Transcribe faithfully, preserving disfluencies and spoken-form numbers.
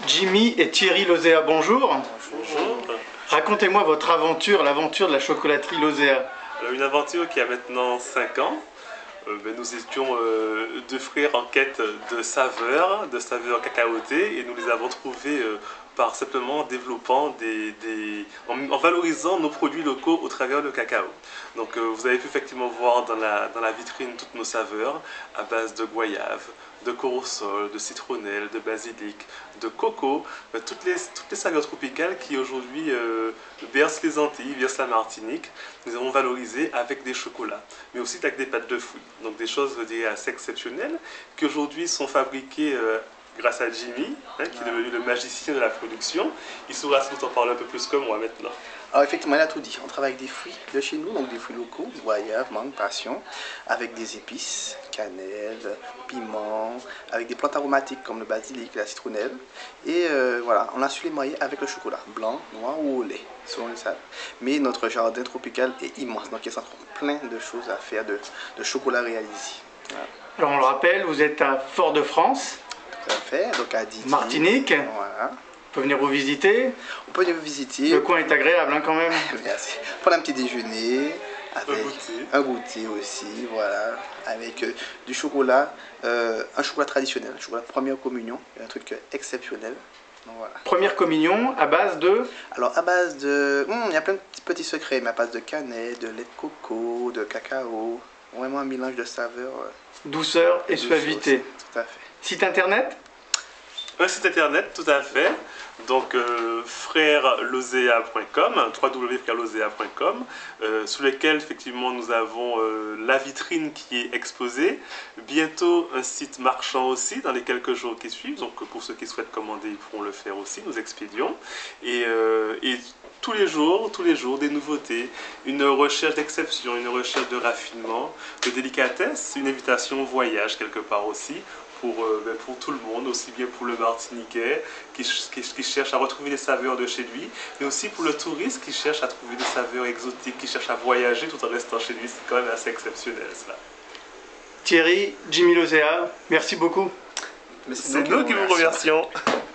Jimmy et Thierry Lozéa, bonjour. Bonjour. Racontez-moi votre aventure, l'aventure de la chocolaterie Lozéa. Alors, une aventure qui a maintenant cinq ans. Euh, ben, nous étions euh, deux frères en quête de saveurs, de saveurs cacaotées, et nous les avons trouvées euh, par simplement en développant des, des en, en valorisant nos produits locaux au travers du cacao. Donc euh, vous avez pu effectivement voir dans la, dans la vitrine toutes nos saveurs à base de goyave, de corosol, de citronnelle, de basilic, de coco, ben, toutes, les, toutes les saveurs tropicales qui aujourd'hui euh, bercent les Antilles, bercent la Martinique. Nous avons valorisé avec des chocolats, mais aussi avec des pâtes de fruits. Donc des choses, je dirais, assez exceptionnelles qui aujourd'hui sont fabriquées euh, grâce à Jimmy, hein, qui est devenu le magicien de la production. Il saura sans doute en parler un peu plus que moi maintenant. Alors effectivement, il a tout dit. On travaille avec des fruits de chez nous, donc des fruits locaux, goyave, mangue, passion, avec des épices, cannelle, piment, avec des plantes aromatiques comme le basilic, la citronnelle. Et euh, voilà, on a su les marier avec le chocolat, blanc, noir ou au lait, selon les salles. Mais notre jardin tropical est immense, donc il y a plein de choses à faire, de, de chocolat réalisé. Voilà. Alors on le rappelle, vous êtes à Fort-de-France. Tout à fait, donc à Didier. Martinique. Voilà. On peut venir vous visiter. On peut venir vous visiter. Le coin est agréable hein, quand même. Merci. Prendre un petit déjeuner, avec un goûter, un goûter aussi, voilà, avec euh, du chocolat, euh, un chocolat traditionnel, un chocolat de première communion, un truc euh, exceptionnel. Donc, voilà. Première communion à base de... Alors à base de... Hum, il y a plein de petits, petits secrets, mais à base de cannelle, de lait de coco, de cacao, vraiment un mélange de saveurs. Euh, douceur et suavité. Aussi. Tout à fait. Site internet? Un site internet, tout à fait. Donc euh, frères lozéa point com, w w w point frères lozéa point com, euh, sous lequel effectivement nous avons euh, la vitrine qui est exposée. Bientôt un site marchand aussi dans les quelques jours qui suivent. Donc pour ceux qui souhaitent commander, ils pourront le faire aussi. Nous expédions et, euh, et tous les jours, tous les jours des nouveautés, une recherche d'exception, une recherche de raffinement, de délicatesse, une invitation au voyage quelque part aussi. Pour, euh, ben pour tout le monde, aussi bien pour le Martiniquais qui, qui, qui cherche à retrouver les saveurs de chez lui, mais aussi pour le touriste qui cherche à trouver des saveurs exotiques, qui cherche à voyager tout en restant chez lui. C'est quand même assez exceptionnel cela. Thierry, Jimmy Lozéa, merci beaucoup. C'est nous qui vous remercions.